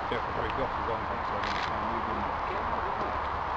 Yeah, because we've got to go on backside and move in.